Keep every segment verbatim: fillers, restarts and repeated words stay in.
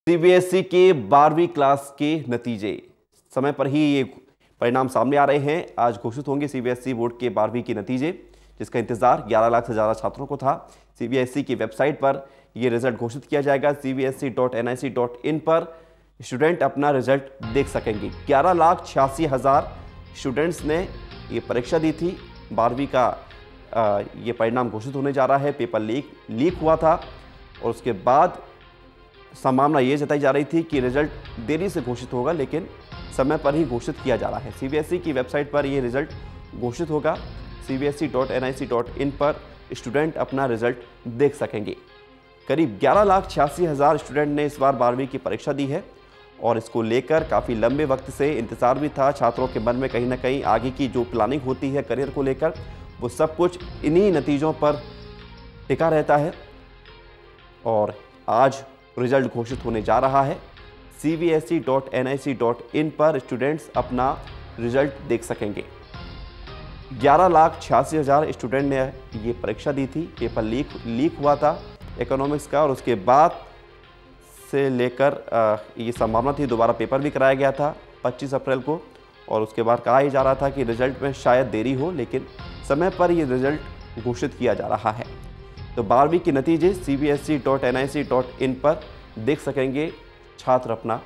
CBSE के बारहवीं class के नतीजे समय पर ही ये परिणाम सामने आ रहे हैं। आज घोषित होंगे सीबीएसई बोर्ड के बारहवीं के नतीजे, जिसका इंतजार ग्यारह लाख से ज़्यादा छात्रों को था। सीबीएसई की वेबसाइट पर ये रिजल्ट घोषित किया जाएगा। C B S E dot N I C dot in पर स्टूडेंट अपना रिजल्ट देख सकेंगे। ग्यारह लाख छियासी हज़ार स्टूडेंट्स ने ये परीक्षा दी थी। बारहवीं का आ, ये परिणाम घोषित होने जा रहा है। पेपर लीक लीक हुआ था और उसके बाद संभावना ये जताई जा रही थी कि रिजल्ट देरी से घोषित होगा, लेकिन समय पर ही घोषित किया जा रहा है। सीबीएसई की वेबसाइट पर ये रिजल्ट घोषित होगा। C B S E dot N I C dot in पर स्टूडेंट अपना रिजल्ट देख सकेंगे। करीब ग्यारह लाख छियासी हज़ार स्टूडेंट ने इस बार बारहवीं की परीक्षा दी है और इसको लेकर काफ़ी लंबे वक्त से इंतज़ार भी था। छात्रों के मन में कहीं ना कहीं आगे की जो प्लानिंग होती है करियर को लेकर, वो सब कुछ इन्हीं नतीजों पर टिका रहता है और आज रिजल्ट घोषित होने जा रहा है। C B S E dot N I C dot in पर स्टूडेंट्स अपना रिजल्ट देख सकेंगे। ग्यारह लाख छियासी हज़ार स्टूडेंट ने ये परीक्षा दी थी। पेपर लीक लीक हुआ था इकोनॉमिक्स का और उसके बाद से लेकर ये संभावना थी दोबारा पेपर भी कराया गया था पच्चीस अप्रैल को, और उसके बाद कहा ही जा रहा था कि रिजल्ट में शायद देरी हो, लेकिन समय पर ये रिजल्ट घोषित किया जा रहा है। तो बारहवीं के नतीजे C B S E dot N I C dot in पर देख सकेंगे छात्र अपना।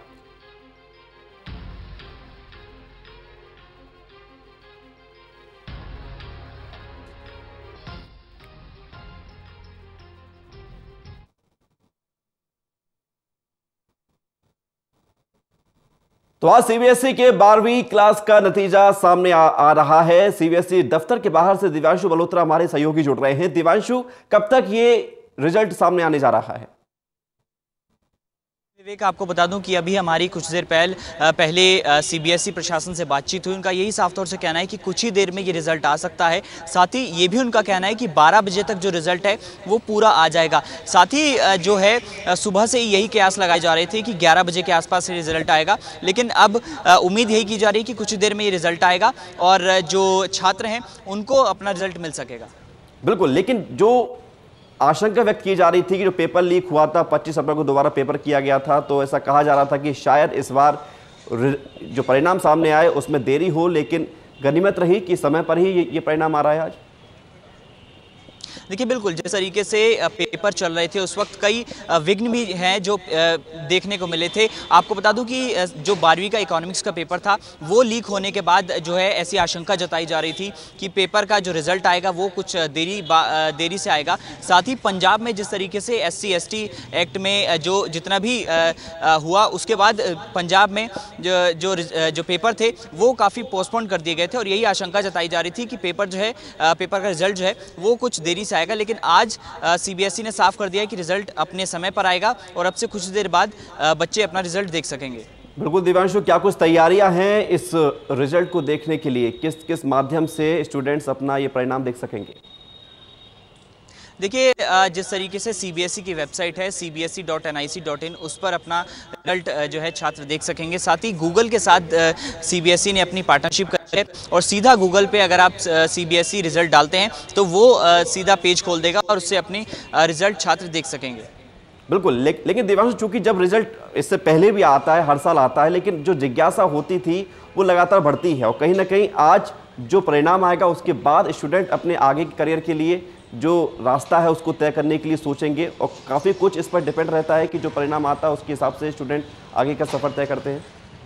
तो आज सीबीएसई के बारहवीं क्लास का नतीजा सामने आ, आ रहा है। सीबीएसई दफ्तर के बाहर से दिव्यांशु मल्होत्रा हमारे सहयोगी जुड़ रहे हैं। दिव्यांशु, कब तक ये रिजल्ट सामने आने जा रहा है? विवेक, आपको बता दूं कि अभी हमारी कुछ देर पहले पहले सीबीएसई प्रशासन से बातचीत हुई। उनका यही साफ तौर से कहना है कि कुछ ही देर में ये रिजल्ट आ सकता है। साथ ही ये भी उनका कहना है कि बारह बजे तक जो रिजल्ट है वो पूरा आ जाएगा। साथ ही जो है सुबह से यही कयास लगाए जा रहे थे कि ग्यारह बजे के आसपास ये रिजल्ट आएगा, लेकिन अब उम्मीद यही की जा रही है कि कुछ ही देर में ये रिजल्ट आएगा और जो छात्र हैं उनको अपना रिजल्ट मिल सकेगा। बिल्कुल, लेकिन जो आशंका व्यक्त की जा रही थी कि जो पेपर लीक हुआ था पच्चीस अप्रैल को दोबारा पेपर किया गया था, तो ऐसा कहा जा रहा था कि शायद इस बार जो परिणाम सामने आए उसमें देरी हो, लेकिन गनीमत रही कि समय पर ही ये परिणाम आ रहा है आज। देखिए, बिल्कुल जिस तरीके से पेपर चल रहे थे उस वक्त कई विघ्न भी हैं जो देखने को मिले थे। आपको बता दूं कि जो बारहवीं का इकोनॉमिक्स का पेपर था वो लीक होने के बाद जो है ऐसी आशंका जताई जा रही थी कि पेपर का जो रिज़ल्ट आएगा वो कुछ देरी देरी से आएगा। साथ ही पंजाब में जिस तरीके से S C S T act में जो जितना भी हुआ, उसके बाद पंजाब में जो जो जो पेपर थे वो काफ़ी पोस्टपोन कर दिए गए थे और यही आशंका जताई जा रही थी कि पेपर जो है पेपर का रिजल्ट जो है वो कुछ देरी आएगा। लेकिन आज सीबीएसई ने साफ कर दिया है कि रिजल्ट अपने समय पर आएगा और अब से कुछ देर बाद बच्चे अपना रिजल्ट देख सकेंगे। बिल्कुल दिव्यांशु, क्या कुछ तैयारियां हैं इस रिजल्ट को देखने के लिए? किस किस माध्यम से स्टूडेंट्स अपना ये परिणाम देख सकेंगे? देखिए, जिस तरीके से सीबीएसई की वेबसाइट है C B S E dot N I C dot in, उस पर अपना रिजल्ट जो है छात्र देख सकेंगे। साथ ही गूगल के साथ सीबीएसई ने अपनी पार्टनरशिप कर है और सीधा गूगल पे अगर आप सीबीएसई रिजल्ट डालते हैं तो वो सीधा पेज खोल देगा और उससे अपनी रिजल्ट छात्र देख सकेंगे। बिल्कुल, ले, लेकिन दिव्यांशु, चूंकि जब रिजल्ट इससे पहले भी आता है, हर साल आता है, लेकिन जो जिज्ञासा होती थी वो लगातार बढ़ती है और कहीं ना कहीं आज जो परिणाम आएगा उसके बाद स्टूडेंट अपने आगे के करियर के लिए जो रास्ता है उसको तय करने के लिए सोचेंगे और काफ़ी कुछ इस पर डिपेंड रहता है कि जो परिणाम आता है उसके हिसाब से स्टूडेंट आगे का सफ़र तय करते हैं।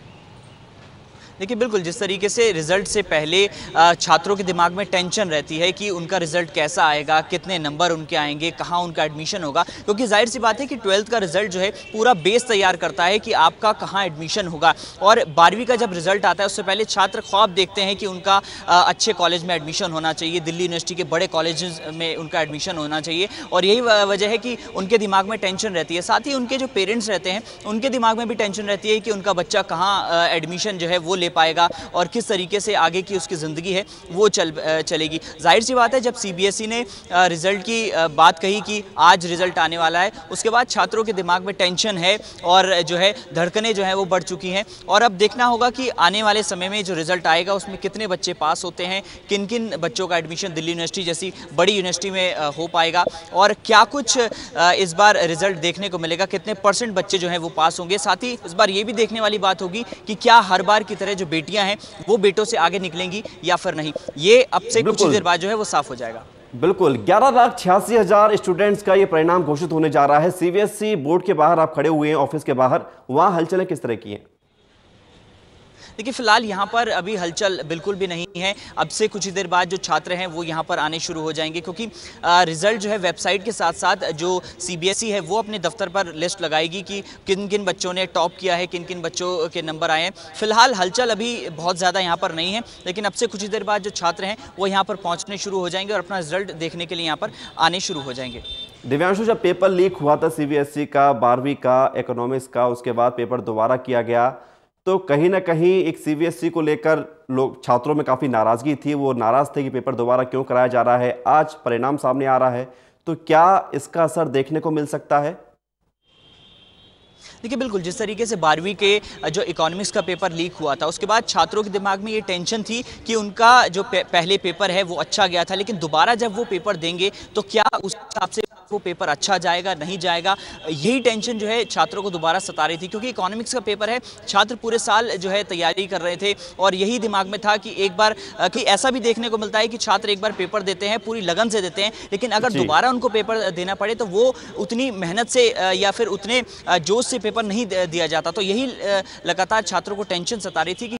देखिए, बिल्कुल जिस तरीके से रिज़ल्ट से पहले छात्रों के दिमाग में टेंशन रहती है कि उनका रिज़ल्ट कैसा आएगा, कितने नंबर उनके आएंगे, कहाँ उनका एडमिशन होगा, क्योंकि जाहिर सी बात है कि ट्वेल्थ का रिज़ल्ट जो है पूरा बेस तैयार करता है कि आपका कहाँ एडमिशन होगा। और बारहवीं का जब रिज़ल्ट आता है उससे पहले छात्र ख्वाब देखते हैं कि उनका अच्छे कॉलेज में एडमिशन होना चाहिए, दिल्ली यूनिवर्सिटी के बड़े कॉलेज में उनका एडमिशन होना चाहिए, और यही वजह है कि उनके दिमाग में टेंशन रहती है। साथ ही उनके जो पेरेंट्स रहते हैं उनके दिमाग में भी टेंशन रहती है कि उनका बच्चा कहाँ एडमिशन जो है वो ले ले पाएगा और किस तरीके से आगे की उसकी ज़िंदगी है वो चल चलेगी। जाहिर सी बात है, जब सीबीएसई ने रिज़ल्ट की बात कही कि आज रिज़ल्ट आने वाला है, उसके बाद छात्रों के दिमाग में टेंशन है और जो है धड़कनें जो हैं वो बढ़ चुकी हैं। और अब देखना होगा कि आने वाले समय में जो रिज़ल्ट आएगा उसमें कितने बच्चे पास होते हैं, किन किन बच्चों का एडमिशन दिल्ली यूनिवर्सिटी जैसी बड़ी यूनिवर्सिटी में हो पाएगा और क्या कुछ इस बार रिज़ल्ट देखने को मिलेगा, कितने परसेंट बच्चे जो हैं वो पास होंगे। साथ ही इस बार ये भी देखने वाली बात होगी कि क्या हर बार की तरह जो बेटियां हैं वो बेटों से आगे निकलेंगी या फिर नहीं। ये अब से कुछ ही देर बाद जो है वो साफ हो जाएगा। बिल्कुल, ग्यारह लाख छियासी हजार स्टूडेंट्स का ये परिणाम घोषित होने जा रहा है। सीबीएसई बोर्ड के बाहर आप खड़े हुए हैं, ऑफिस के बाहर, वहां हलचलें किस तरह की हैं? देखिए, फिलहाल यहाँ पर अभी हलचल बिल्कुल भी नहीं है। अब से कुछ ही देर बाद जो छात्र हैं वो यहाँ पर आने शुरू हो जाएंगे, क्योंकि रिजल्ट जो है वेबसाइट के साथ साथ जो सीबीएसई है वो अपने दफ्तर पर लिस्ट लगाएगी कि किन किन बच्चों ने टॉप किया है, किन किन बच्चों के नंबर आए हैं। फिलहाल हलचल अभी बहुत ज़्यादा यहाँ पर नहीं है, लेकिन अब से कुछ ही देर बाद जो छात्र हैं वो यहाँ पर पहुँचने शुरू हो जाएंगे और अपना रिजल्ट देखने के लिए यहाँ पर आने शुरू हो जाएंगे। दिव्यांशु, जब पेपर लीक हुआ था सीबीएसई का बारहवीं का इकोनॉमिक्स का, उसके बाद पेपर दोबारा किया गया, तो कहीं ना कहीं एक सीबीएसई को लेकर लोग, छात्रों में काफ़ी नाराज़गी थी। वो नाराज़ थे कि पेपर दोबारा क्यों कराया जा रहा है। आज परिणाम सामने आ रहा है, तो क्या इसका असर देखने को मिल सकता है? देखिए, बिल्कुल जिस तरीके से बारहवीं के जो इकोनॉमिक्स का पेपर लीक हुआ था, उसके बाद छात्रों के दिमाग में ये टेंशन थी कि उनका जो पहले पेपर है वो अच्छा गया था, लेकिन दोबारा जब वो पेपर देंगे तो क्या उस हिसाब से वो पेपर अच्छा जाएगा नहीं जाएगा। यही टेंशन जो है छात्रों को दोबारा सता रही थी, क्योंकि इकोनॉमिक्स का पेपर है, छात्र पूरे साल जो है तैयारी कर रहे थे और यही दिमाग में था कि एक बार कि ऐसा भी देखने को मिलता है कि छात्र एक बार पेपर देते हैं, पूरी लगन से देते हैं, लेकिन अगर दोबारा उनको पेपर देना पड़े तो वो उतनी मेहनत से या फिर उतने जोश से पेपर नहीं दिया जाता। तो यही लगातार छात्रों को टेंशन सता रही थी कि